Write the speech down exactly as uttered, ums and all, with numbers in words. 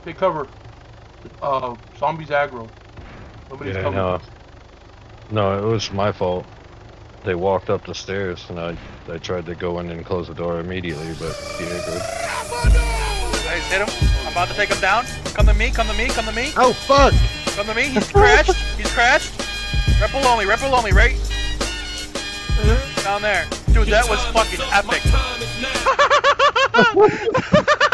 Take cover. Uh, zombies aggro. Nobody's Yeah, coming. no. No, it was my fault. They walked up the stairs, and I, I tried to go in and close the door immediately, but he aggroed. Guys, hit him. I'm about to take him down. Come to me, come to me, come to me. Oh, fuck! Come to me, he's crashed. He's crashed. Right below me, right below me, right? Down there. Dude, that was fucking epic.